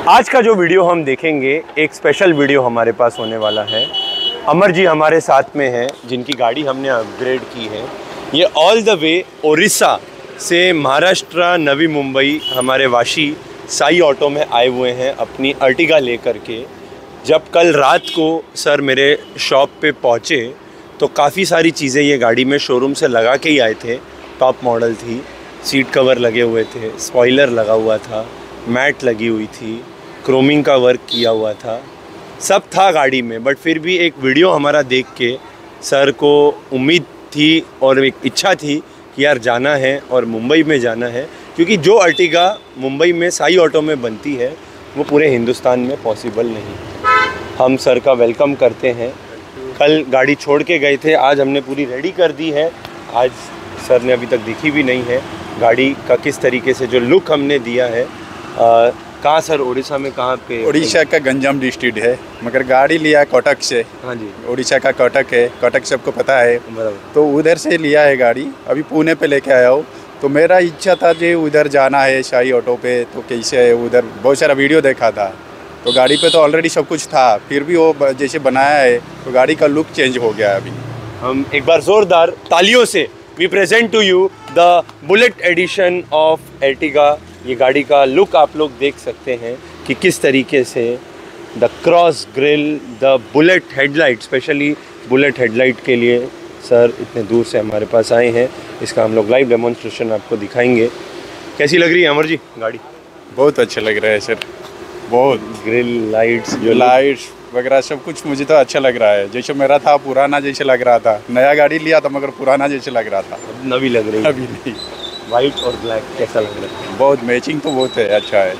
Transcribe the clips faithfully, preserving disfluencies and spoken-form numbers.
आज का जो वीडियो हम देखेंगे एक स्पेशल वीडियो हमारे पास होने वाला है। अमर जी हमारे साथ में हैं जिनकी गाड़ी हमने अपग्रेड की है। ये ऑल द वे उड़ीसा से महाराष्ट्र नवी मुंबई हमारे वाशी साई ऑटो में आए हुए हैं अपनी अर्टिगा लेकर के। जब कल रात को सर मेरे शॉप पे पहुँचे तो काफ़ी सारी चीज़ें ये गाड़ी में शोरूम से लगा के ही आए थे। टॉप मॉडल थी, सीट कवर लगे हुए थे, स्पॉइलर लगा हुआ था, मैट लगी हुई थी, क्रोमिंग का वर्क किया हुआ था, सब था गाड़ी में। बट फिर भी एक वीडियो हमारा देख के सर को उम्मीद थी और एक इच्छा थी कि यार जाना है और मुंबई में जाना है, क्योंकि जो अर्टिगा मुंबई में साई ऑटो में बनती है वो पूरे हिंदुस्तान में पॉसिबल नहीं। हम सर का वेलकम करते हैं। कल गाड़ी छोड़ के गए थे, आज हमने पूरी रेडी कर दी है। आज सर ने अभी तक देखी भी नहीं है गाड़ी का किस तरीके से जो लुक हमने दिया है। कहाँ सर उड़ीसा में कहाँ पे? उड़ीसा का गंजाम डिस्ट्रिक्ट है, मगर गाड़ी लिया कटक से। हाँ जी, उड़ीसा का कटक है, कटक सबको पता है, तो उधर से लिया है गाड़ी। अभी पुणे पे लेके आया हूँ। तो मेरा इच्छा था जो उधर जाना है साई ऑटो पे, तो कैसे है उधर बहुत सारा वीडियो देखा था। तो गाड़ी पे तो ऑलरेडी सब कुछ था, फिर भी वो जैसे बनाया है तो गाड़ी का लुक चेंज हो गया है। अभी हम एक बार ज़ोरदार तालियों से we present to you the bullet edition of Ertiga. ये गाड़ी का लुक आप लोग देख सकते हैं कि किस तरीके से the cross grill, the bullet headlight, specially bullet headlight के लिए सर इतने दूर से हमारे पास आए हैं। इसका हम लोग लाइव डेमोन्स्ट्रेशन आपको दिखाएंगे। कैसी लग रही है अमर जी गाड़ी? बहुत अच्छा लग रहा है सर, बहुत। ग्रिल, लाइट्स, जो लाइट्स वगैरह सब कुछ मुझे तो अच्छा लग रहा है। जैसे मेरा था पुराना जैसे लग रहा था, नया गाड़ी लिया था मगर पुराना जैसे लग रहा था। नवी लग रही है अभी नहीं। वाइट और ब्लैक कैसा लग रहा है? बहुत मैचिंग तो बहुत है, अच्छा है।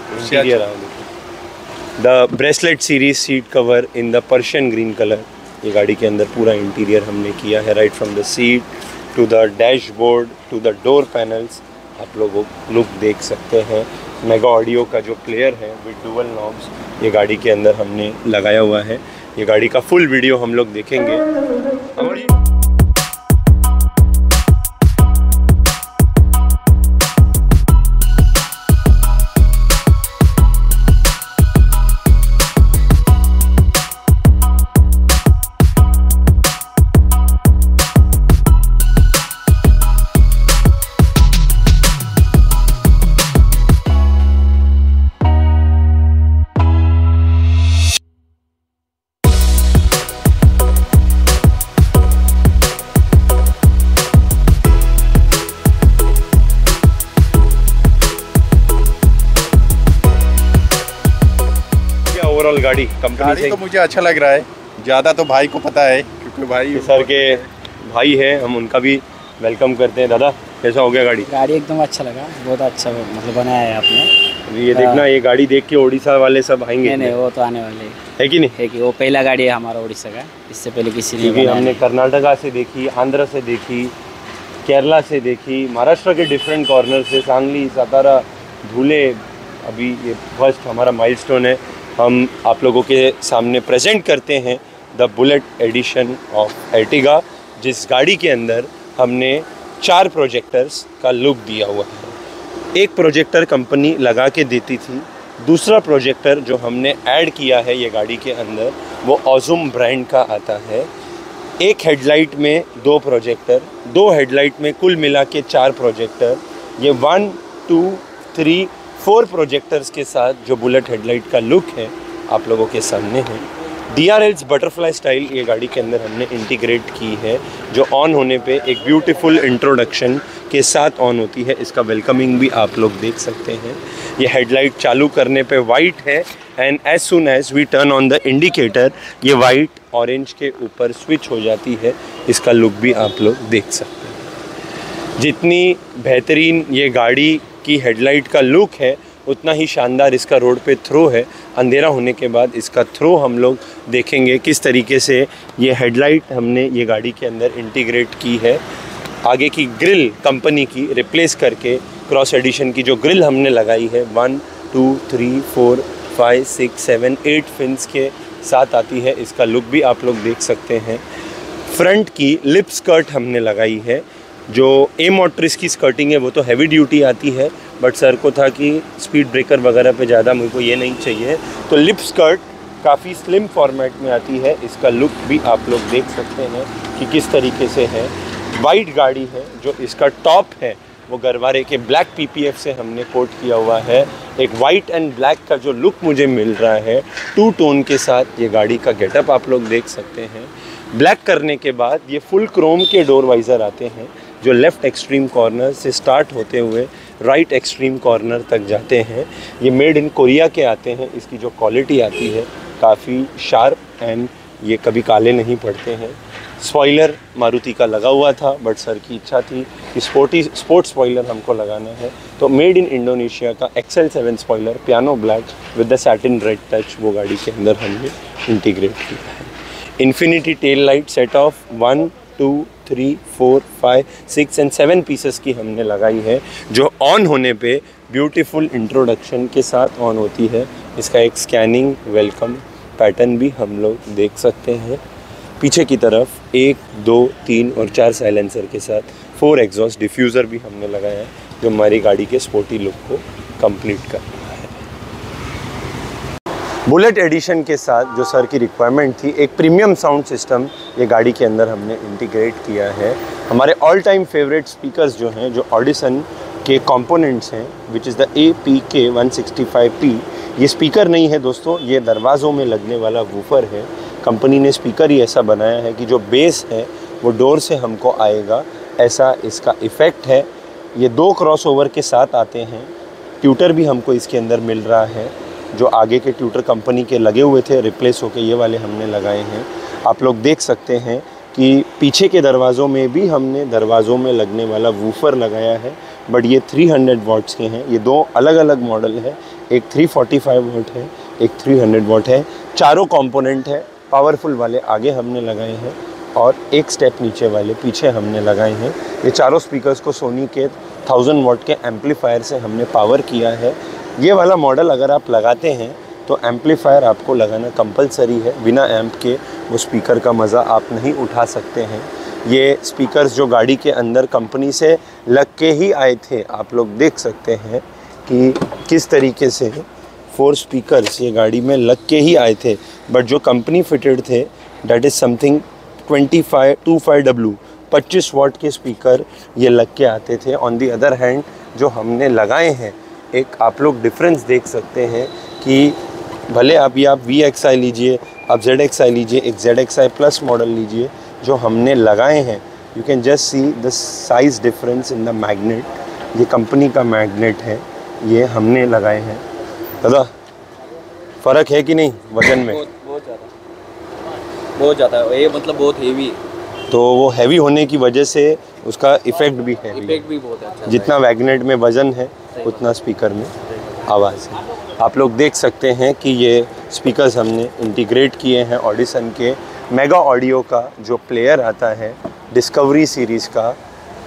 The bracelet series seat cover in the Persian green colour, ये गाड़ी के अंदर पूरा इंटीरियर हमने किया है, right from the seat to the dashboard to the door panels. आप लोग लुक देख सकते हैं। मेगा ऑडियो का जो प्लेयर है विद डुअल नॉब्स, ये गाड़ी के अंदर हमने लगाया हुआ है। ये गाड़ी का फुल वीडियो हम लोग देखेंगे। अमर जी ओवरऑल गाड़ी कंपनी गाड़ी से तो मुझे अच्छा लग रहा है। ज़्यादा तो भाई को पता है, क्योंकि भाई सर के भाई हैं, हम उनका भी वेलकम करते हैं। दादा कैसा हो गया गाड़ी? गाड़ी एकदम अच्छा लगा, बहुत अच्छा मतलब बनाया है आपने। ये देखना, ये गाड़ी देख के उड़ीसा वाले सब आएंगे। नहीं नहीं, वो तो आने वाले है कि नहीं? है कि वो पहला गाड़ी है हमारा उड़ीसा का, इससे पहले किसी ने क्योंकि हमने कर्नाटका से देखी, आंध्र से देखी, केरला से देखी, महाराष्ट्र के डिफरेंट कॉर्नर से, सांगली, सातारा, धुले। अभी ये फर्स्ट हमारा माइलस्टोन है। हम आप लोगों के सामने प्रेजेंट करते हैं the bullet edition of Ertiga, जिस गाड़ी के अंदर हमने चार प्रोजेक्टर्स का लुक दिया हुआ है। एक प्रोजेक्टर कंपनी लगा के देती थी, दूसरा प्रोजेक्टर जो हमने ऐड किया है ये गाड़ी के अंदर वो ऑज़ुम ब्रांड का आता है। एक हेडलाइट में दो प्रोजेक्टर, दो हेडलाइट में कुल मिला के चार प्रोजेक्टर। ये one two three four projectors के साथ जो बुलेट हेडलाइट का लुक है आप लोगों के सामने है। D R Ls butterfly style ये गाड़ी के अंदर हमने इंटीग्रेट की है, जो ऑन होने पे एक ब्यूटीफुल इंट्रोडक्शन के साथ ऑन होती है। इसका वेलकमिंग भी आप लोग देख सकते हैं। ये हेडलाइट चालू करने पे वाइट है and as soon as we turn on the indicator ये वाइट ऑरेंज के ऊपर स्विच हो जाती है। इसका लुक भी आप लोग देख सकते हैं। जितनी बेहतरीन ये गाड़ी की हेडलाइट का लुक है उतना ही शानदार इसका रोड पे थ्रो है। अंधेरा होने के बाद इसका थ्रो हम लोग देखेंगे किस तरीके से ये हेडलाइट हमने ये गाड़ी के अंदर इंटीग्रेट की है। आगे की ग्रिल कंपनी की रिप्लेस करके क्रॉस एडिशन की जो ग्रिल हमने लगाई है one two three four five six seven eight fins के साथ आती है। इसका लुक भी आप लोग देख सकते हैं। फ्रंट की लिप स्कर्ट हमने लगाई है। जो ए मोटरिस की स्कर्टिंग है वो तो हैवी ड्यूटी आती है, बट सर को था कि स्पीड ब्रेकर वगैरह पे ज़्यादा मुझको ये नहीं चाहिए, तो लिप स्कर्ट काफ़ी स्लिम फॉर्मेट में आती है। इसका लुक भी आप लोग देख सकते हैं कि किस तरीके से है। वाइट गाड़ी है, जो इसका टॉप है वो गरवारे के ब्लैक पीपीएफ से हमने कोट किया हुआ है। एक वाइट एंड ब्लैक का जो लुक मुझे मिल रहा है, टू टोन के साथ ये गाड़ी का गेटअप आप लोग देख सकते हैं। ब्लैक करने के बाद ये फुल क्रोम के डोर वाइज़र आते हैं, जो लेफ़्ट एक्सट्रीम कॉर्नर से स्टार्ट होते हुए राइट एक्सट्रीम कॉर्नर तक जाते हैं। ये मेड इन कोरिया के आते हैं। इसकी जो क्वालिटी आती है काफ़ी शार्प एंड ये कभी काले नहीं पड़ते हैं। स्पॉइलर मारुति का लगा हुआ था, बट सर की इच्छा थी कि स्पोर्टी स्पोर्ट्स स्पॉइलर हमको लगाना है, तो मेड इन इंडोनेशिया का X L seven spoiler piano black with the satin red touch वो गाड़ी के अंदर हमने इंटीग्रेट किया है। Infinity tail light set of one two three four five six and seven pieces की हमने लगाई है, जो ऑन होने पे ब्यूटीफुल इंट्रोडक्शन के साथ ऑन होती है। इसका एक स्कैनिंग वेलकम पैटर्न भी हम लोग देख सकते हैं। पीछे की तरफ एक दो तीन और चार साइलेंसर के साथ फोर एग्जॉस्ट डिफ्यूज़र भी हमने लगाया है, जो हमारी गाड़ी के स्पोर्टी लुक को कंप्लीट कर रहा है। बुलेट एडिशन के साथ जो सर की रिक्वायरमेंट थी, एक प्रीमियम साउंड सिस्टम ये गाड़ी के अंदर हमने इंटीग्रेट किया है। हमारे ऑल टाइम फेवरेट स्पीकर्स जो हैं, जो ऑडिसन के कंपोनेंट्स हैं, which is the A P K one sixty five P. ये स्पीकर नहीं है दोस्तों, ये दरवाज़ों में लगने वाला वूफर है। कंपनी ने स्पीकर ही ऐसा बनाया है कि जो बेस है वो डोर से हमको आएगा, ऐसा इसका इफ़ेक्ट है। ये दो क्रॉसओवर के साथ आते हैं। ट्यूटर भी हमको इसके अंदर मिल रहा है, जो आगे के ट्यूटर कंपनी के लगे हुए थे, रिप्लेस होके ये वाले हमने लगाए हैं। आप लोग देख सकते हैं कि पीछे के दरवाज़ों में भी हमने दरवाज़ों में लगने वाला वूफर लगाया है, बट ये थ्री हंड्रेड वॉट्स के हैं। ये दो अलग अलग मॉडल है, एक थ्री फोर्टी फाइव वॉट है, एक थ्री हंड्रेड वॉट है। चारों कंपोनेंट है, पावरफुल वाले आगे हमने लगाए हैं और एक स्टेप नीचे वाले पीछे हमने लगाए हैं। ये चारों स्पीकर्स को सोनी के थाउजेंड वॉट के एम्पलीफायर से हमने पावर किया है। ये वाला मॉडल अगर आप लगाते हैं तो एम्पलीफायर आपको लगाना कंपलसरी है। बिना एम्प के वो स्पीकर का मज़ा आप नहीं उठा सकते हैं। ये स्पीकर्स जो गाड़ी के अंदर कंपनी से लग के ही आए थे, आप लोग देख सकते हैं कि किस तरीके से फोर स्पीकर्स ये गाड़ी में लग के ही आए थे, बट जो कंपनी फिटेड थे that is something twenty five two five W पच्चीस वॉट के स्पीकर ये लग के आते थे। ऑन दी अदर हैंड जो हमने लगाए हैं, एक आप लोग डिफरेंस देख सकते हैं कि भले अभी आप वी एक्स आई लीजिए, आप जेड एक्स आई लीजिए, एक Z X I plus model लीजिए, जो हमने लगाए हैं, you can just see the size difference in the magnet. ये कंपनी का मैग्नेट है, ये हमने लगाए हैं। दादा फ़र्क है कि नहीं वज़न में? बहुत बहुत ज़्यादा बहुत ज़्यादा है ये, मतलब बहुत हेवी। तो वो हैवी होने की वजह से उसका इफ़ेक्ट भी है, इफेक्ट भी बहुत अच्छा। जितना वैगनेट में वज़न है उतना स्पीकर में आवाज़ है। आप लोग देख सकते हैं कि ये स्पीकर्स हमने इंटीग्रेट किए हैं ऑडिसन के मेगा ऑडियो का जो प्लेयर आता है डिस्कवरी सीरीज़ का,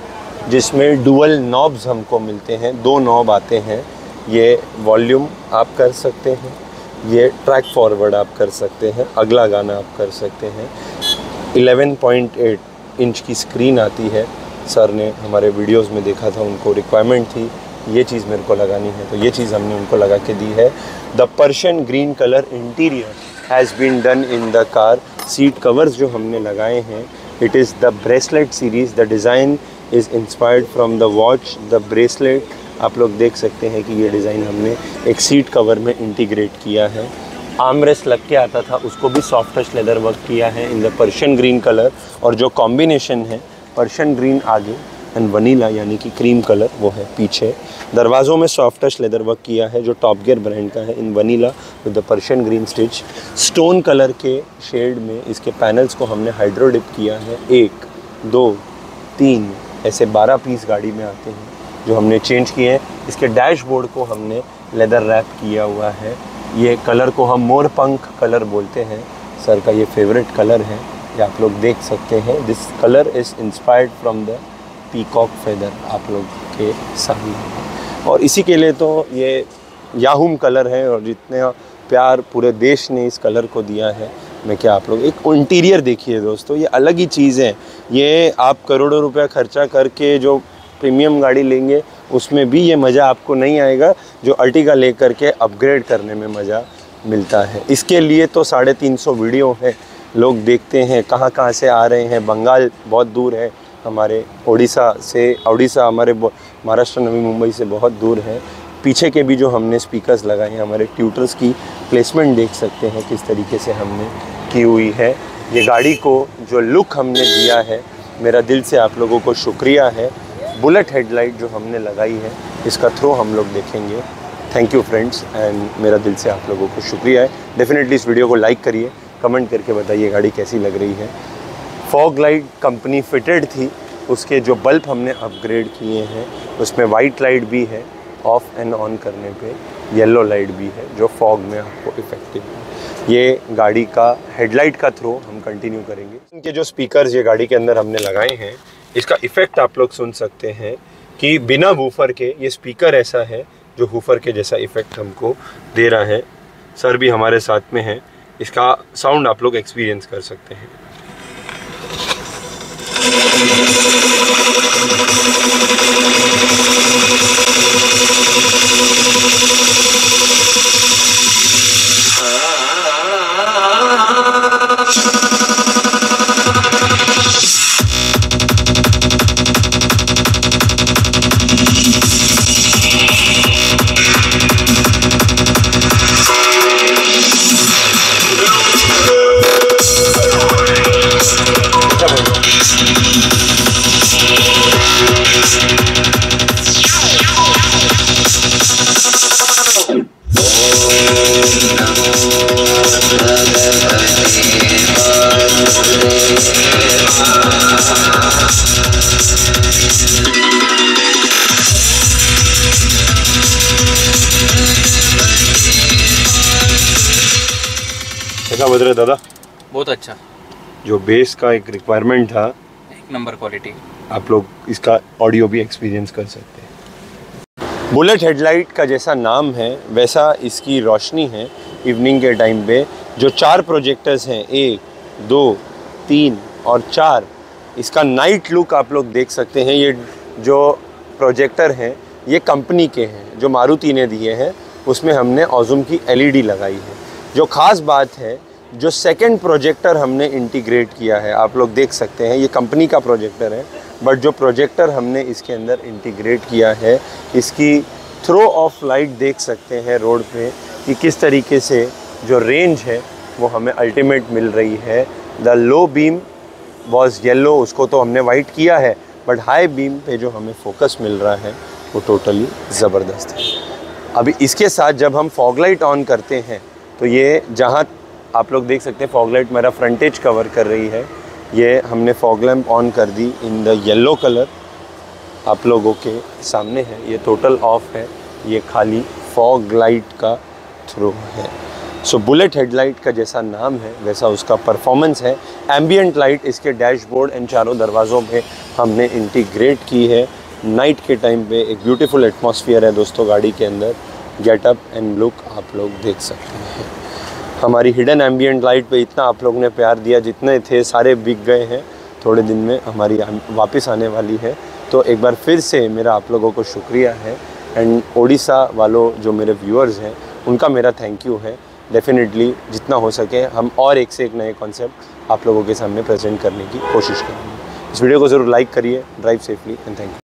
जिसमें डुअल नॉब्स हमको मिलते हैं, दो नॉब आते हैं। ये वॉल्यूम आप कर सकते हैं, ये ट्रैक फॉरवर्ड आप कर सकते हैं, अगला गाना आप कर सकते हैं। इलेवन पॉइंट एट इंच की स्क्रीन आती है। सर ने हमारे वीडियोस में देखा था, उनको रिक्वायरमेंट थी ये चीज़ मेरे को लगानी है, तो ये चीज़ हमने उनको लगा के दी है। The Persian green colour interior has been done in the car. Seat covers जो हमने लगाए हैं, it is the bracelet series. The design is inspired from the watch the bracelet. आप लोग देख सकते हैं कि ये डिज़ाइन हमने एक सीट कवर में इंटीग्रेट किया है। आर्मरेस्ट लग के आता था, उसको भी सॉफ्ट टच लेदर वर्क किया है in the Persian green colour. और जो कॉम्बिनेशन है पर्शियन ग्रीन आगे एंड वनीला यानी कि क्रीम कलर वो है पीछे। दरवाज़ों में सॉफ्ट टच लेदर वर्क किया है जो टॉप गियर ब्रांड का है in vanilla with the Persian green stitch. Stone colour के शेड में इसके पैनल्स को हमने हाइड्रो डिप किया है। एक दो तीन ऐसे बारह पीस गाड़ी में आते हैं जो हमने चेंज किए हैं। इसके डैशबोर्ड को हमने लेदर रैप किया हुआ है। ये कलर को हम मोर पंख कलर बोलते हैं, सर का ये फेवरेट कलर है। ये आप लोग देख सकते हैं, this colour is inspired from the peacock feather आप लोग के सामने। और इसी के लिए तो ये याहूम कलर है, और जितने प्यार पूरे देश ने इस कलर को दिया है, मैं क्या आप लोग एक इंटीरियर देखिए दोस्तों, ये अलग ही चीज़ है। ये आप करोड़ों रुपया खर्चा करके जो प्रीमियम गाड़ी लेंगे उसमें भी ये मज़ा आपको नहीं आएगा जो अर्टिगा लेकर के अपग्रेड करने में मज़ा मिलता है। इसके लिए तो साढ़े तीन सौ वीडियो है, लोग देखते हैं कहाँ कहाँ से आ रहे हैं। बंगाल बहुत दूर है, हमारे उड़ीसा से, उड़ीसा हमारे महाराष्ट्र नवी मुंबई से बहुत दूर है। पीछे के भी जो हमने स्पीकर्स लगाए हैं, हमारे ट्यूटर्स की प्लेसमेंट देख सकते हैं किस तरीके से हमने की हुई है। ये गाड़ी को जो लुक हमने दिया है, मेरा दिल से आप लोगों को शुक्रिया है। बुलेट हेडलाइट जो हमने लगाई है, इसका थ्रो हम लोग देखेंगे। थैंक यू फ्रेंड्स, एंड मेरा दिल से आप लोगों को शुक्रिया है। डेफिनेटली इस वीडियो को लाइक करिए, कमेंट करके बताइए गाड़ी कैसी लग रही है। फॉग लाइट कंपनी फिटेड थी, उसके जो बल्ब हमने अपग्रेड किए हैं, उसमें वाइट लाइट भी है, ऑफ एंड ऑन करने पे येलो लाइट भी है जो फॉग में आपको इफेक्टिव है। ये गाड़ी का हेडलाइट का थ्रो हम कंटिन्यू करेंगे। इनके जो स्पीकर्स ये गाड़ी के अंदर हमने लगाए हैं, इसका इफ़ेक्ट आप लोग सुन सकते हैं कि बिना वूफर के ये स्पीकर ऐसा है जो वूफर के जैसा इफ़ेक्ट हमको दे रहा है। सर भी हमारे साथ में है, इसका साउंड आप लोग एक्सपीरियंस कर सकते हैं। कैसा बज रहा है दादा? बहुत अच्छा, जो बेस का एक रिक्वायरमेंट था, एक नंबर क्वालिटी। आप लोग इसका ऑडियो भी एक्सपीरियंस कर सकते हैं। बुलेट हेडलाइट का जैसा नाम है वैसा इसकी रोशनी है। इवनिंग के टाइम पे जो चार प्रोजेक्टर्स हैं, एक, दो, तीन और चार, इसका नाइट लुक आप लोग देख सकते हैं। ये जो प्रोजेक्टर हैं ये कंपनी के हैं, जो मारुति ने दिए हैं, उसमें हमने ऑज़ुम की एलईडी लगाई है। जो ख़ास बात है, जो सेकंड प्रोजेक्टर हमने इंटीग्रेट किया है, आप लोग देख सकते हैं, ये कंपनी का प्रोजेक्टर है, बट जो प्रोजेक्टर हमने इसके अंदर इंटीग्रेट किया है, इसकी थ्रो ऑफ लाइट देख सकते हैं रोड पे कि किस तरीके से जो रेंज है वो हमें अल्टीमेट मिल रही है। The low beam was yellow, उसको तो हमने वाइट किया है, बट हाई बीम पे जो हमें फोकस मिल रहा है वो टोटली ज़बरदस्त है। अभी इसके साथ जब हम फॉग लाइट ऑन करते हैं तो ये जहाँ आप लोग देख सकते हैं फॉग लाइट मेरा फ्रंटेज कवर कर रही है, ये हमने फॉग लैम्प ऑन कर दी इन द येलो कलर, आप लोगों के सामने है। ये टोटल ऑफ है, ये खाली फॉग लाइट का थ्रो है। सो बुलेट हेडलाइट का जैसा नाम है वैसा उसका परफॉर्मेंस है। एम्बियंट लाइट इसके डैशबोर्ड एंड चारों दरवाज़ों में हमने इंटीग्रेट की है। नाइट के टाइम पे एक ब्यूटीफुल एटमॉस्फेयर है दोस्तों गाड़ी के अंदर। गेटअप एंड लुक आप लोग देख सकते हैं। हमारी हिडन एम्बियंट लाइट पे इतना आप लोगों ने प्यार दिया, जितने थे सारे बिक गए हैं, थोड़े दिन में हमारी वापस आने वाली है। तो एक बार फिर से मेरा आप लोगों को शुक्रिया है, एंड ओडिशा वालों जो मेरे व्यूअर्स हैं उनका मेरा थैंक यू है। डेफिनेटली जितना हो सके हम और एक से एक नए कॉन्सेप्ट आप लोगों के सामने प्रेजेंट करने की कोशिश करेंगे। इस वीडियो को ज़रूर लाइक करिए। Drive safely and thank you.